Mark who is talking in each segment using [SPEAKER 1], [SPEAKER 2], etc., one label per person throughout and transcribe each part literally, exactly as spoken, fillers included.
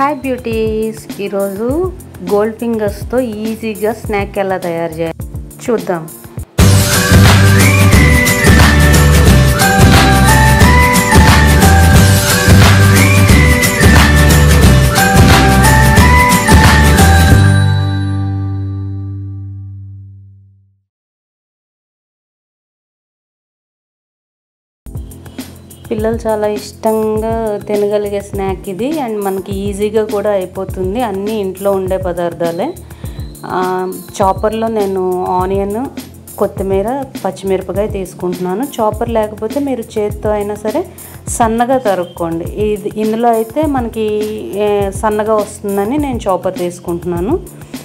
[SPEAKER 1] Hi beauties, ఈరోజు gold ఫింగర్స్తో ఈజీగా స్నాక్ ఎలా తయారు చేయాలి చూద్దాం. పిల్లలు చాలా ఇష్టంగా తినగలిగే స్నాక్ ఇది. అండ్ మనకి ఈజీగా కూడా అయిపోతుంది, అన్నీ ఇంట్లో ఉండే పదార్థాలే. చాపర్లో నేను ఆనియన్, కొత్తిమీర, పచ్చిమిరపకాయ తీసుకుంటున్నాను. చాపర్ లేకపోతే మీరు చేతితో అయినా సరే సన్నగా తరుక్కోండి. ఇది ఇందులో అయితే మనకి సన్నగా వస్తుందని నేను చాపర్ తీసుకుంటున్నాను.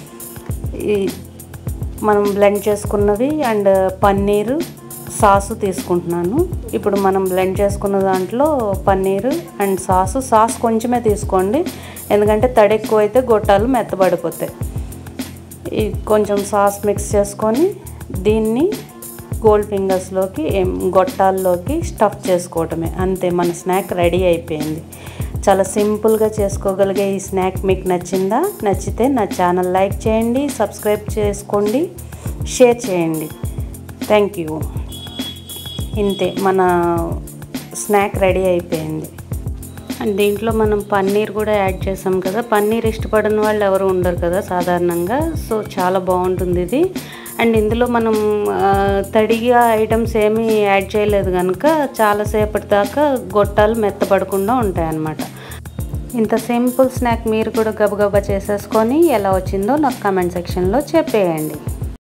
[SPEAKER 1] మనం బ్లెండ్ చేసుకున్నవి అండ్ పన్నీరు, సాసు తీసుకుంటున్నాను. ఇప్పుడు మనం బ్లెండ్ చేసుకున్న దాంట్లో పన్నీరు అండ్ సాసు సాస్ కొంచెమే తీసుకోండి, ఎందుకంటే తడి ఎక్కువ అయితే గొట్టాలు మెత్తబడిపోతాయి. కొంచెం సాస్ మిక్స్ చేసుకొని దీన్ని గోల్డ్ ఫింగర్స్లోకి గొట్టాల్లోకి స్టఫ్ చేసుకోవటమే, అంతే. మన స్నాక్ రెడీ అయిపోయింది. చాలా సింపుల్గా చేసుకోగలిగే ఈ స్నాక్ మీకు నచ్చిందా? నచ్చితే నా ఛానల్ లైక్ చేయండి, సబ్స్క్రైబ్ చేసుకోండి, షేర్ చేయండి. Thank you. ఇంతే, మన స్నాక్ రెడీ అయిపోయింది. అండ్ దీంట్లో మనం పన్నీర్ కూడా యాడ్ చేసాం కదా. పన్నీర్ ఇష్టపడని వాళ్ళు ఎవరు ఉండరు కదా సాధారణంగా, సో చాలా బాగుంటుంది ఇది. అండ్ ఇందులో మనం తడిగా ఐటమ్స్ ఏమీ యాడ్ చేయలేదు కనుక చాలాసేపటి దాకా గొట్టాలు మెత్తపడకుండా ఉంటాయన్నమాట. ఇంత సింపుల్ స్నాక్ మీరు కూడా గబగబా చేసేసుకొని ఎలా వచ్చిందో నాకు కామెంట్ సెక్షన్లో చెప్పేయండి.